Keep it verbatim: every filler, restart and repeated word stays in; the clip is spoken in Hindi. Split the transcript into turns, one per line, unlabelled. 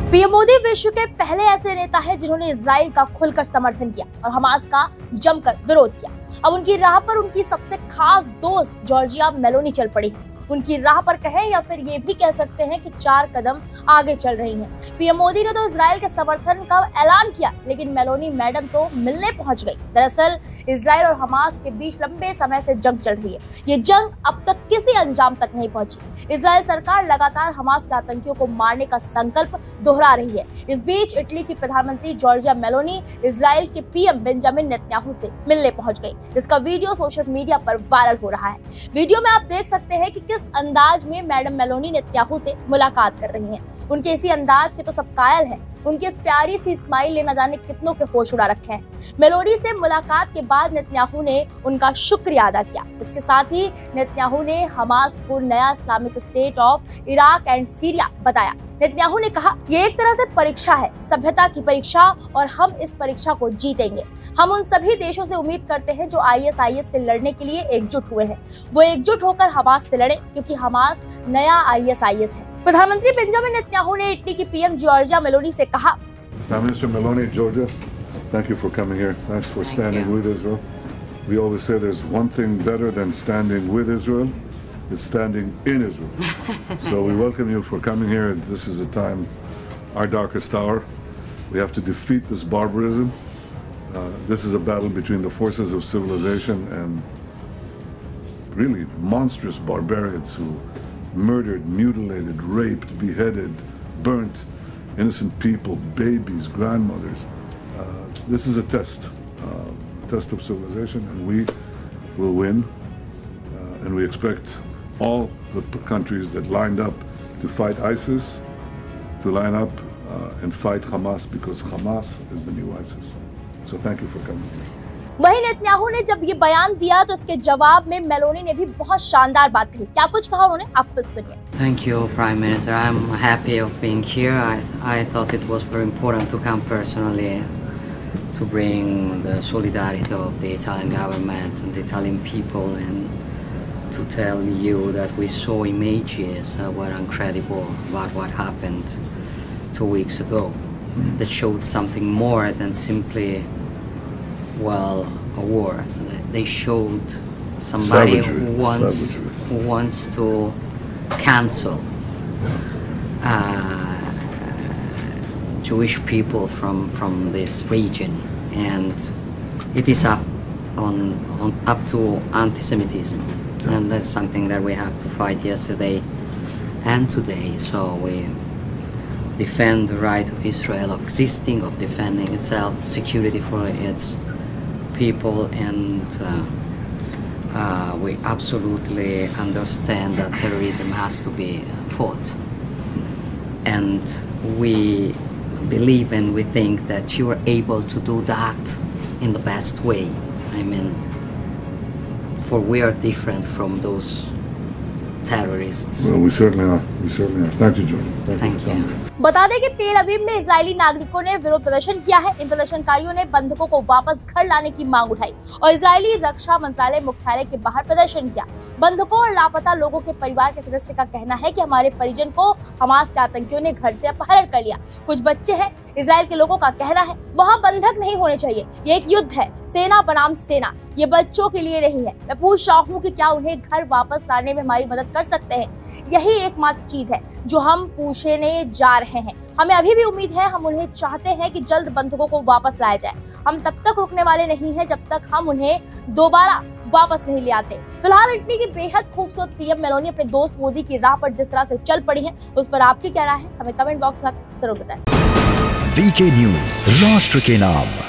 पीएम मोदी विश्व के पहले ऐसे नेता हैं जिन्होंने इजराइल का खुलकर समर्थन किया और हमास का जमकर विरोध किया। अब उनकी राह पर उनकी सबसे खास दोस्त जॉर्जिया मेलोनी चल पड़ी है। उनकी राह पर कहें या फिर ये भी कह सकते हैं कि चार कदम आगे चल रही हैं। पीएम मोदी ने तो इजराइल के समर्थन का ऐलान किया, लेकिन मेलोनी मैडम तो मिलने पहुंच गई। दरअसल इजराइल और हमास के बीच लंबे समय से जंग चल रही है। ये जंग अब तक किसी अंजाम तक नहीं पहुंची। इजराइल सरकार लगातार हमास के आतंकियों को मारने का संकल्प दोहरा रही है। इस बीच इटली की प्रधानमंत्री जॉर्जिया मेलोनी इजराइल के पीएम बेंजामिन नेतन्याहू से मिलने पहुंच गई, जिसका वीडियो सोशल मीडिया पर वायरल हो रहा है। वीडियो में आप देख सकते हैं कि किस अंदाज में मैडम मेलोनी नेतन्याहू से मुलाकात कर रही हैं। उनके इसी अंदाज के तो सब कायल हैं। उनकी इस प्यारी सी स्माइल ने न जाने कितनों के होश उड़ा रखे हैं। मेलोनी से मुलाकात के बाद नेतन्याहू ने उनका शुक्रिया अदा किया। इसके साथ ही नेतन्याहू ने हमास को नया Islamic State of Iraq and Syria बताया। नेतन्याहू ने कहा, ये एक तरह से परीक्षा है, सभ्यता की परीक्षा, और हम इस परीक्षा को जीतेंगे। हम उन सभी देशों से उम्मीद करते हैं जो आईएसआईएस से लड़ने के लिए एकजुट हुए हैं, वो एकजुट होकर हमास से लड़े, क्योंकि हमास नया आईएसआईएस है। प्रधानमंत्री बेंजामिन नेतन्याहू ने इटली की पीएम जॉर्जिया मेलोनी से कहा,
Prime Minister Meloni, Georgia, thank you for coming here. Thanks for standing with Israel. We always say there's one thing better than standing with Israel. It's standing in Israel. So we welcome you for coming here. This is a time, our darkest hour. We have to defeat this barbarism. Uh, this is a battle between the forces of civilization and really monstrous barbarians who murdered, mutilated, raped, beheaded, burnt innocent people, babies, grandmothers. Uh, this is a test, uh, a test of civilization, and we will win. Uh, and we expect all the countries that lined up to fight ISIS to line up uh, and fight Hamas, because Hamas is the new ISIS. So thank you for coming.
वहीं नेतन्याहू ने जब ये बयान दिया तो इसके जवाब में मेलोनी ने भी बहुत शानदार बात कही। क्या कुछ कहा उन्होंने, आप कुछ सुनिए।
Thank you, Prime Minister. I'm happy of being here. I, I thought it was very important to come personally to bring the solidarity of the Italian government and the Italian people, and to tell you that we saw images that were incredible about what happened two weeks ago, that showed something more than simply, well, a war. They showed somebody
Savagery.
who wants
Savagery.
who wants to cancel uh, Jewish people from from this region, and it is up on, on up to anti-Semitism, yeah. And that's something that we have to fight yesterday and today. So we defend the right of Israel of existing, of defending itself, security for its people, and uh, uh, we absolutely understand that terrorism has to be fought, and we believe and we think that you are able to do that in the best way. I mean, for we are different from those terrorists.
Well, we certainly are. We certainly are. Thank you, Jordan. Thank,
Thank
you.
you.
बता दें कि तेल अवीव में इजरायली नागरिकों ने विरोध प्रदर्शन किया है। इन प्रदर्शनकारियों ने बंधकों को वापस घर लाने की मांग उठाई और इजरायली रक्षा मंत्रालय मुख्यालय के बाहर प्रदर्शन किया। बंधकों और लापता लोगों के परिवार के सदस्य का कहना है कि हमारे परिजन को हमास के आतंकियों ने घर से अपहरण कर लिया। कुछ बच्चे हैं। इजराइल के लोगों का कहना है, वहाँ बंधक नहीं होने चाहिए, ये एक युद्ध है, सेना बनाम सेना, ये बच्चों के लिए नहीं है। मैं पूछ रहा हूँ कि क्या उन्हें घर वापस लाने में हमारी मदद कर सकते हैं? यही एकमात्र चीज है जो हम पूछने जा रहे हैं। हमें अभी भी उम्मीद है, हम उन्हें चाहते हैं कि जल्द बंधकों को वापस लाया जाए। हम तब तक रुकने वाले नहीं हैं जब तक हम उन्हें दोबारा वापस नहीं ले आते। फिलहाल इटली की बेहद खूबसूरत पीएम मेलोनी अपने दोस्त मोदी की राह पर जिस तरह से चल पड़ी हैं, उस पर आपकी क्या राय है, हमें कमेंट बॉक्स में जरूर बताएं।
वीके न्यूज, राष्ट्र के नाम।